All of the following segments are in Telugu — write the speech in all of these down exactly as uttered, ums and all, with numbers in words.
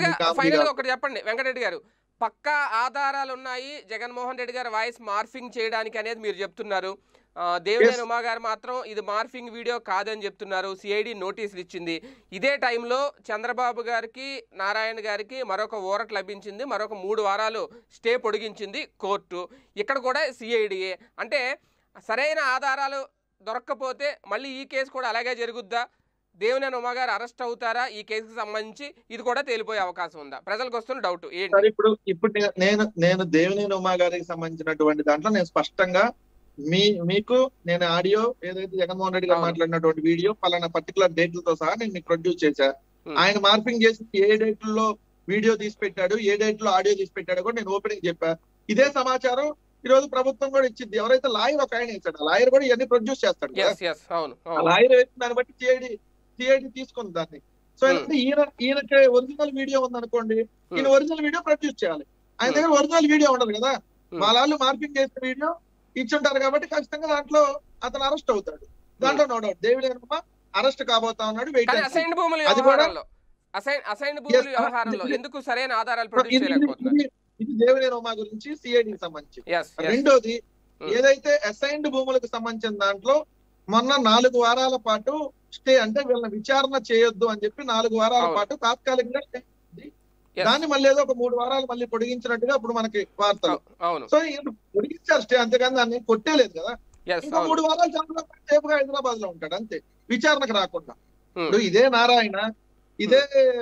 గా ఫైనల్ గా ఒకటి చెప్పండి వెంకటరెడ్డి గారు, పక్కా ఆధారాలు ఉన్నాయి జగన్మోహన్ రెడ్డి గారు వాయిస్ మార్ఫింగ్ చేయడానికి అనేది మీరు చెప్తున్నారు. దేవినేని ఉమా గారు మాత్రం ఇది మార్ఫింగ్ వీడియో కాదని చెప్తున్నారు. సిఐడి నోటీసులు ఇచ్చింది. ఇదే టైంలో చంద్రబాబు గారికి నారాయణ గారికి మరొక ఊరట లభించింది. మరొక మూడు వారాలు స్టే పొడిగించింది కోర్టు. ఇక్కడ కూడా సిఐడియే. అంటే సరైన ఆధారాలు దొరక్కపోతే మళ్ళీ ఈ కేసు కూడా అలాగే జరుగుద్దా? దేవినేని ఉమా గారు అరెస్ట్ అవుతారా? ఈ కేసుకు సంబంధించి ఇది కూడా తేలిపోయే అవకాశం ఉందా? ప్రజలకు వస్తున్న డౌట్ ఏంటి? ఇప్పుడు ఇప్పుడు నేను నేను దేవినేని ఉమా గారికి సంబంధించినటువంటి దాంట్లో నేను స్పష్టంగా మీ మీకు నేను ఆడియో ఏదైతే జగన్మోహన్ రెడ్డి గారు మాట్లాడినటువంటి వీడియో పలానా పర్టికులర్ డేట్లతో సహా నేను మీకు ప్రొడ్యూస్ చేశా. ఆయన మార్పింగ్ చేసి ఏ డేట్లో వీడియో తీసి పెట్టాడు, ఏ డేట్ లో ఆడియో తీసి పెట్టాడు కూడా నేను ఓపెనింగ్ చెప్పా. ఇదే సమాచారం ఈ రోజు ప్రభుత్వం కూడా ఇచ్చింది. ఎవరైతే లాయర్ ఒక ఆయన ఇచ్చాడు, లాయర్ కూడా ఇవన్నీ ప్రొడ్యూస్ చేస్తాడు. లాయర్ వేసిన దాన్ని బట్టి సిఐడి సిఐడి తీసుకుంది దాన్ని. సో ఏంటంటే ఈయన ఈయనకి ఒరిజినల్ వీడియో ఉందనుకోండి, ఈయన ఒరిజినల్ వీడియో ప్రొడ్యూస్ చేయాలి. ఆయన దగ్గర ఒరిజినల్ వీడియో ఉండదు కదా, వాళ్ళు మార్పింగ్ చేసిన వీడియో ఇచ్చుంటారు కాబట్టి ఖచ్చితంగా దాంట్లో అతను అరెస్ట్ అవుతాడు. దాంట్లో no doubt Devineni Uma arrest కాబోతా ఉన్నాడు. అసైన్డ్ భూముల వ్యవహారంలో అసైన్డ్ భూముల వ్యవహారంలో ఎందుకు సరైన ఆధారాలు ప్రొడ్యూస్ చేయలేకపోతున్నారు? ఇది దేవినేని ఉమా గురించి సిఐడికి సంబంధించి. రెండోది ఏదైతే అసైన్డ్ భూములకు సంబంధించిన దాంట్లో మొన్న నాలుగు వారాల పాటు స్టే, అంటే వీళ్ళని విచారణ చేయొద్దు అని చెప్పి నాలుగు వారాల పాటు తాత్కాలికంగా స్టే, దాన్ని మళ్ళీ ఏదో ఒక మూడు వారాలు మళ్ళీ పొడిగించినట్టుగా అప్పుడు మనకి వార్తలు. సో పొడిగించారు స్టే, అంతేగాని దాన్ని కొట్టేలేదు కదా. ఇంకా మూడు వారాలు చంద్రబాబు సేపుగా హైదరాబాద్ లో ఉంటాడు అంతే, విచారణకు రాకుండా. ఇప్పుడు ఇదే నారాయణ, ఇదే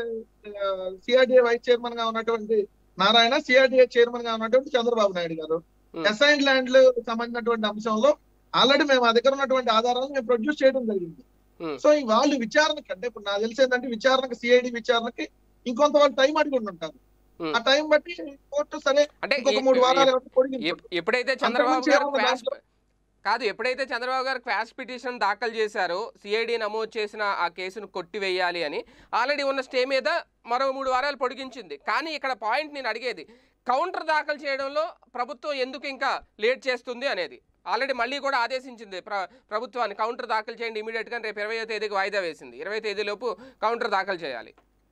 సిఆర్డిఏ వైస్ చైర్మన్ గా ఉన్నటువంటి నారాయణ, సిఆర్డిఏ చైర్మన్ గా ఉన్నటువంటి చంద్రబాబు నాయుడు గారు అసైన్డ్ ల్యాండ్లు సంబంధించినటువంటి అంశంలో ఆల్రెడీ మేము ఆ దగ్గర ఉన్నటువంటి ఆధారాలు మేము ప్రొడ్యూస్ చేయడం జరిగింది. సో వాళ్ళు విచారణకి, అంటే ఇప్పుడు నాకు తెలిసి ఏంటంటే విచారణకి సిఐడి విచారణకి ఇంకొంత వాళ్ళు టైం అడిగి ఉంటారు. ఆ టైం బట్టి కోర్టు సరే ఇంకొక మూడు వారాలు ఎప్పుడైతే చంద్రబాబు గారు కాదు ఎప్పుడైతే చంద్రబాబు గారు క్వాష్ పిటిషన్ దాఖలు చేశారో సిఐడి నమోదు చేసిన ఆ కేసును కొట్టివేయాలి అని, ఆల్రెడీ ఉన్న స్టే మీద మరో మూడు వారాలు పొడిగించింది. కానీ ఇక్కడ పాయింట్ నేను అడిగేది, కౌంటర్ దాఖలు చేయడంలో ప్రభుత్వం ఎందుకు ఇంకా లేట్ చేస్తుంది అనేది. ఆల్రెడీ మళ్ళీ కూడా ఆదేశించింది ప్ర ప్రభుత్వాన్ని కౌంటర్ దాఖలు చేయండి ఇమీడియట్ గా. రేపు ఇరవై తేదీకి వాయిదా వేసింది. ఇరవై తేదీ లోపు కౌంటర్ దాఖలు చేయాలి.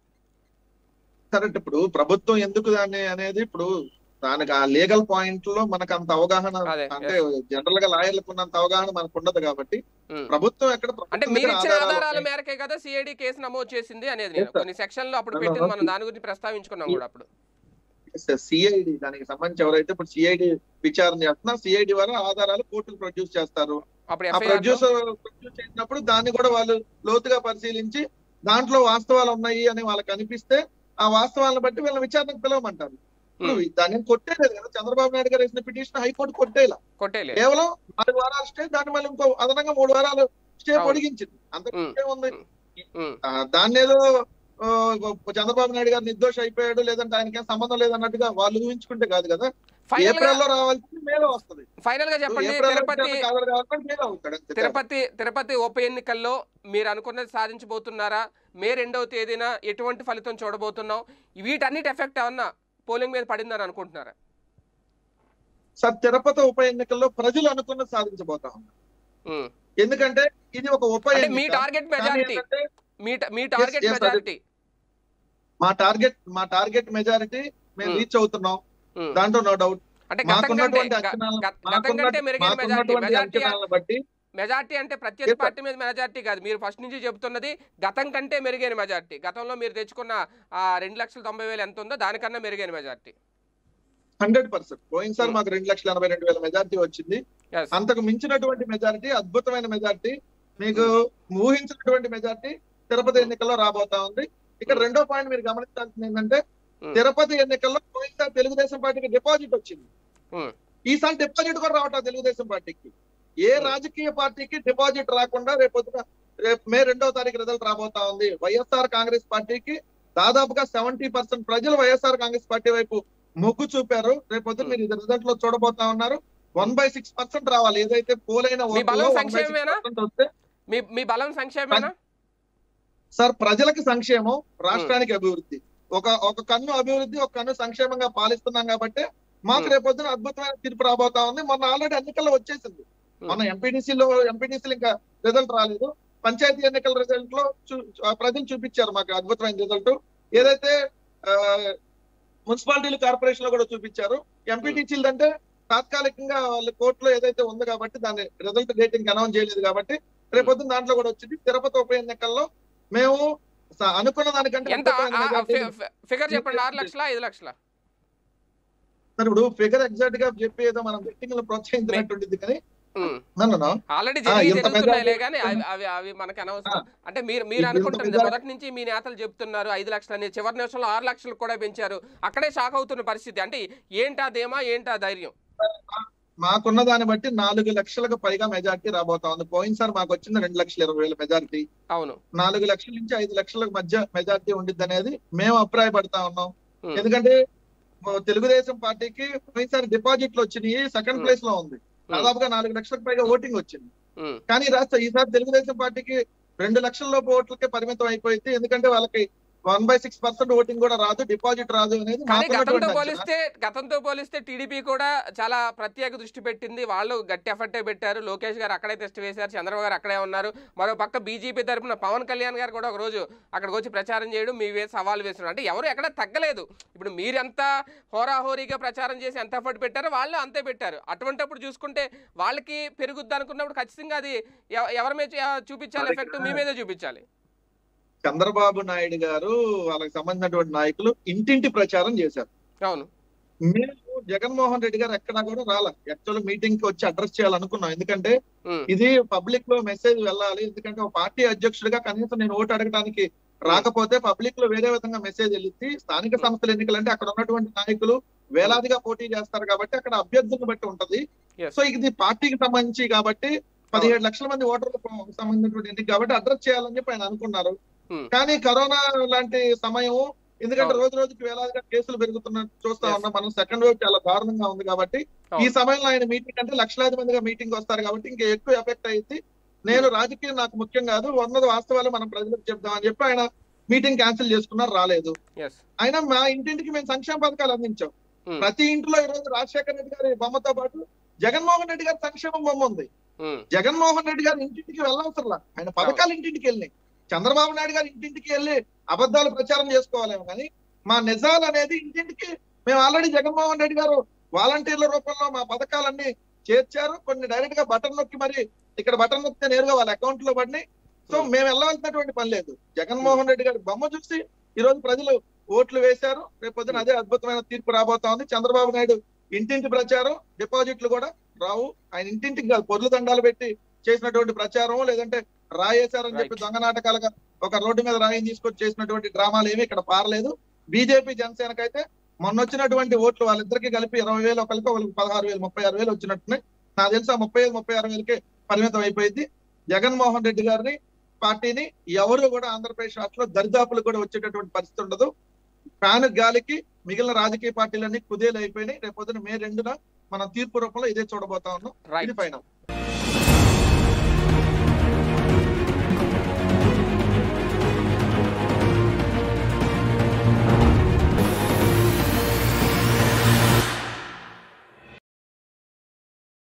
కరెక్ట్. ఇప్పుడు ప్రభుత్వం ఎందుకు దాన్ని అనేది ఇప్పుడు దానికి ఆ లీగల్ పాయింట్ లో మనకు అంత అవగాహన, అంటే జనరల్ గా లాయర్లకు ఉన్నంత అవగాహన మనకు ఉండదు కాబట్టి ప్రభుత్వం ఎక్కడ, అంటే మీరు ఇచ్చిన ఆధారాల మేరకే కదా సిఐడి కేసు నమోదు చేసింది అనేది. నేను కొన్ని సెక్షన్ లో అప్పుడు పెట్టింది, మనం దాని గురించి ప్రస్తావించుకున్నాం కూడా అప్పుడు. సిఐడి దానికి సంబంధించి ఎవరైతే ఇప్పుడు సిఐడి విచారణ చేస్తున్నా, సిఐడి వారు ఆధారాలు కోర్టుకు ప్రొడ్యూస్ చేస్తారు. ఆ ప్రొడ్యూసర్ ప్రొడ్యూస్ చేసినప్పుడు దాన్ని కూడా వాళ్ళు లోతుగా పరిశీలించి దాంట్లో వాస్తవాలు ఉన్నాయి అని వాళ్ళకి అనిపిస్తే ఆ వాస్తవాలను బట్టి వీళ్ళని విచారణకు పిలవమంటారు. ఇప్పుడు దాన్ని కొట్టేలేదు కదా, చంద్రబాబు నాయుడు గారు వేసిన పిటిషన్ హైకోర్టు కొట్టేలా, కేవలం నాలుగు వారాలు స్టే, దాని మళ్ళీ ఇంకో అదనంగా మూడు వారాలు స్టే పొడిగించింది. అంతకే ఉంది. దాన్ని ఏదో చంద్రబాబు నాయుడు గారు నిర్దోష అయిపోయాడు, లేదంటే ఆయనకేం సంబంధం లేదన్నట్టుగా వాళ్ళు ఊహించుకుంటే కాదు కదా. ఏప్రిల్ లో రావాల్సింది మేలో వస్తుంది. ఫైనల్ గా చెప్పండి, తిరుపతి తిరుపతి తిరుపతి ఉప ఎన్నికల్లో మీరు అనుకున్నది సాధించబోతున్నారా? మే రెండవ తేదీన ఎటువంటి ఫలితం చూడబోతున్నాం? వీటన్నిటి ఎఫెక్ట్ ఏమన్నా పోలింగ్ మీద పడిందని అనుకుంటున్నారా? సార్, తిరుపతి ఉప ఎన్నికల్లో ప్రజలు అనుకున్నది సాధించబోతా ఉన్నారు. ఎందుకంటే ఇది ఒక ఉప ఎన్నిక. మీ టార్గెట్ మెజారిటీ మీ టార్గెట్ మెజారిటీ మా టార్గెట్ మా టార్గెట్ మెజారిటీ మేము రీచ్ అవుతున్నాం, దాంట్లో నో డౌట్. బట్టి మెజార్టీ అంటే ప్రత్యేక పార్టీ మీద మెజార్టీ కాదు, మీరు ఫస్ట్ నుంచి చెబుతున్నది గతం కంటే మెరుగైన మెజార్టీ. గతంలో మీరు తెచ్చుకున్న ఆ రెండు లక్షల తొంభై వేలు ఎంత ఉందో దానికన్నా మెరుగైన మెజార్టీ. హండ్రెడ్ పర్సెంట్ పోయినసారి మాకు రెండు లక్షల ఎనభై రెండు వేల మెజార్టీ వచ్చింది. అంతకు మించినటువంటి మెజార్టీ, అద్భుతమైన మెజార్టీ, మీకు ఊహించినటువంటి మెజార్టీ తిరుపతి ఎన్నికల్లో రాబోతా ఉంది. ఇక్కడ రెండో పాయింట్ మీరు గమనించాల్సింది ఏంటంటే, తిరుపతి ఎన్నికల్లో పోయినసారి తెలుగుదేశం పార్టీకి డిపాజిట్ వచ్చింది, ఈసారి డిపాజిట్ కూడా రావటం తెలుగుదేశం పార్టీకి. ఏ రాజకీయ పార్టీకి డిపాజిట్ రాకుండా రేపొద్దున రేపు మే రెండవ తారీఖు రిజల్ట్ రాబోతా ఉంది. వైఎస్ఆర్ కాంగ్రెస్ పార్టీకి దాదాపుగా సెవెంటీ పర్సెంట్ ప్రజలు వైఎస్ఆర్ కాంగ్రెస్ పార్టీ వైపు మొగ్గు చూపారు. రేపొద్దున మీరు ఇది రిజల్ట్ లో చూడబోతా ఉన్నారు. వన్ బై సిక్స్ పర్సెంట్ రావాలి. ఏదైతే పోలైన సార్, ప్రజలకి సంక్షేమం, రాష్ట్రానికి అభివృద్ధి. ఒక ఒక కన్ను అభివృద్ధి, ఒక కన్ను సంక్షేమంగా పాలిస్తున్నాం కాబట్టి మాకు రేపొద్దున అద్భుతమైన తీర్పు రాబోతా ఉంది. మొన్న ఆల్రెడీ ఎన్నికల్లో వచ్చేసింది. మొన్న ఎంపీడీసీలో ఎంపీడీసీలు ఇంకా రిజల్ట్ రాలేదు. పంచాయతీ ఎన్నికల రిజల్ట్ లో ప్రజలు చూపించారు మాకు అద్భుతమైన రిజల్ట్. ఏదైతే మున్సిపాలిటీలు కార్పొరేషన్ లో కూడా చూపించారు. ఎంపీటీసీలు అంటే తాత్కాలికంగా వాళ్ళ కోర్టులో ఏదైతే ఉంది కాబట్టి దాని రిజల్ట్ డేటింగ్ అనౌన్స్ చేయలేదు కాబట్టి రేపొద్దున దాంట్లో కూడా వచ్చింది. తిరుపతి ఉప ఎన్నికల్లో మేము అనుకున్న దానికంటే ఫిగర్ చెప్పండి. ఆరు లక్షల ఐదు లక్షల ఇప్పుడు ఫిగర్ ఎగ్జాక్ట్ గా చెప్పి ఏదో మనం బెట్టింగ్ లో ప్రోత్సహించినట్టుంటుంది కానీ ఆల్రెడీ జరుగుతున్నాయిలే కానీ అవి అవి మనకు అనవసరం. అంటే మీరు మీరు అనుకుంటుంది మొదటి నుంచి మీ నేతలు చెప్తున్నారు ఐదు లక్షలని, చివరి నిమిషంలో ఆరు లక్షలు కూడా పెంచారు. అక్కడే షాక్ అవుతున్న పరిస్థితి. అంటే ఏంటా ధీమా, ఏంటా ధైర్యం? మాకున్న దాన్ని బట్టి నాలుగు లక్షలకు పైగా మెజార్టీ రాబోతా ఉంది. పోయినసారి మాకు వచ్చింది రెండు లక్షల ఇరవై వేల మెజార్టీ. అవును, నాలుగు లక్షల నుంచి ఐదు లక్షల మధ్య మెజార్టీ ఉండిద్ది అనేది మేము అభిప్రాయపడతా ఉన్నాం. ఎందుకంటే తెలుగుదేశం పార్టీకి పోయినసారి డిపాజిట్లు వచ్చినాయి, సెకండ్ ప్లేస్ లో ఉంది, దాదాపుగా నాలుగు లక్షలకు పైగా ఓటింగ్ వచ్చింది. కానీ రాష్ట్ర ఈసారి తెలుగుదేశం పార్టీకి రెండు లక్షల లోపు ఓట్లకే పరిమితం అయిపోయింది. ఎందుకంటే వాళ్ళకి one by six percent voting కూడా రాదు, డిపాజిట్ రాదు అనేది. గతంతో పోలిస్తే గతంతో పోలిస్తే టీడీపీ కూడా చాలా ప్రత్యేక దృష్టి పెట్టింది. వాళ్ళు గట్టి ఎఫర్టే పెట్టారు. లోకేష్ గారు అక్కడే టెస్ట్ వేశారు, చంద్రబాబు గారు అక్కడే ఉన్నారు. మరో పక్క బీజేపీ తరఫున పవన్ కళ్యాణ్ గారు కూడా ఒక రోజు అక్కడికి వచ్చి ప్రచారం చేయడం, మీ వేసి సవాల్ వేస్తున్నారు. అంటే ఎవరు ఎక్కడ తగ్గలేదు. ఇప్పుడు మీరెంత హోరాహోరీగా ప్రచారం చేసి ఎంత ఎఫర్ట్ పెట్టారో వాళ్ళు అంతే పెట్టారు. అటువంటిప్పుడు చూసుకుంటే వాళ్ళకి పెరుగుద్ది అనుకున్నప్పుడు ఖచ్చితంగా అది ఎవరి మీద చూపించాలి ఎఫెక్ట్? మీ మీదే చూపించాలి. చంద్రబాబు నాయుడు గారు వాళ్ళకి సంబంధించినటువంటి నాయకులు ఇంటింటి ప్రచారం చేశారు. అవును, మేము జగన్మోహన్ రెడ్డి గారు ఎక్కడా కూడా రాలే. యాక్చువల్ మీటింగ్ కి వచ్చి అడ్రస్ చేయాలనుకున్నాం. ఎందుకంటే ఇది పబ్లిక్ లో మెసేజ్ వెళ్ళాలి. ఎందుకంటే ఒక పార్టీ అధ్యక్షుడిగా కనీసం నేను ఓటు అడగడానికి రాకపోతే పబ్లిక్ లో వేరే విధంగా మెసేజ్ వెళ్ళి, స్థానిక సంస్థల ఎన్నికలు అంటే అక్కడ ఉన్నటువంటి నాయకులు వేలాదిగా పోటీ చేస్తారు కాబట్టి అక్కడ అభ్యర్థులను బట్టి ఉంటది. సో ఇది పార్టీకి సంబంధించి కాబట్టి పదిహేడు లక్షల మంది ఓటర్లకు సంబంధించినటువంటి ఎన్నిక కాబట్టి అడ్రస్ చేయాలని చెప్పి ఆయన అనుకున్నారు. కానీ కరోనా లాంటి సమయం, ఎందుకంటే రోజు రోజుకి వేలాదిగా కేసులు పెరుగుతున్న చూస్తా ఉన్నాం మనం. సెకండ్ వేవ్ చాలా దారుణంగా ఉంది కాబట్టి ఈ సమయంలో ఆయన మీటింగ్ అంటే లక్షలాది మందిగా మీటింగ్ వస్తారు కాబట్టి ఇంకా ఎక్కువ ఎఫెక్ట్ అయ్యింది. నేను రాజకీయం నాకు ముఖ్యం కాదు, ఉన్నది వాస్తవాలు మనం ప్రజలకు చెప్దామని చెప్పి ఆయన మీటింగ్ క్యాన్సిల్ చేసుకున్నారు, రాలేదు. ఆయన మా ఇంటింటికి మేము సంక్షేమ పథకాలు అందించాం. ప్రతి ఇంట్లో ఈ రోజు రాజశేఖర రెడ్డి గారి బొమ్మతో పాటు జగన్మోహన్ రెడ్డి గారి సంక్షేమం బొమ్మ ఉంది. జగన్మోహన్ రెడ్డి గారు ఇంటింటికి వెళ్ళవసరలా, ఆయన పథకాలు ఇంటింటికి వెళ్ళినాయి. చంద్రబాబు నాయుడు గారు ఇంటింటికి వెళ్ళి అబద్ధాలు ప్రచారం చేసుకోవాలేమో కానీ మా నిజాలు అనేది ఇంటింటికి మేము ఆల్రెడీ జగన్మోహన్ రెడ్డి గారు వాలంటీర్ల రూపంలో మా పథకాలన్నీ చేర్చారు. కొన్ని డైరెక్ట్ గా బటన్ నొక్కి మరి ఇక్కడ బటన్ నొక్కితే నేరుగా వాళ్ళ అకౌంట్ లో పడినాయి. సో మేము వెళ్ళవలసినటువంటి పని లేదు. జగన్మోహన్ రెడ్డి గారి బొమ్మ చూసి ఈ రోజు ప్రజలు ఓట్లు వేశారు. రేపు పొద్దున అదే అద్భుతమైన తీర్పు రాబోతా ఉంది. చంద్రబాబు నాయుడు ఇంటింటి ప్రచారం, డిపాజిట్లు కూడా రావు. ఆయన ఇంటింటికి కాదు, పొర్లు దండాలు పెట్టి చేసినటువంటి ప్రచారం, లేదంటే రాయేశారని చెప్పి దొంగ నాటకాలుగా ఒక రోడ్డు మీద రాయిని తీసుకొచ్చి చేసినటువంటి డ్రామాలు ఏమి ఇక్కడ పారలేదు. బీజేపీ జనసేనకైతే మొన్న వచ్చినటువంటి ఓట్లు వాళ్ళిద్దరికి కలిపి ఇరవై వేలు, ఒకరికి ఒకరికి పదహారు వేలు ముప్పై ఆరు వేలు వచ్చినట్టున్నాయి. నాకు తెలుసు ఆ ముప్పై ఐదు ముప్పై ఆరు వేలకే పరిమితం అయిపోయింది. జగన్మోహన్ రెడ్డి గారిని పార్టీని ఎవరు కూడా ఆంధ్రప్రదేశ్ రాష్ట్రంలో దరిదాపులకు కూడా వచ్చేటటువంటి పరిస్థితి ఉండదు. ఫ్యాన్ గాలికి మిగిలిన రాజకీయ పార్టీలన్నీ కుదేలు అయిపోయినాయి. రేపు పొద్దున మే రెండున మనం తీర్పు రూపంలో ఇదే చూడబోతా ఉన్నాం. ఇది ఫైనల్.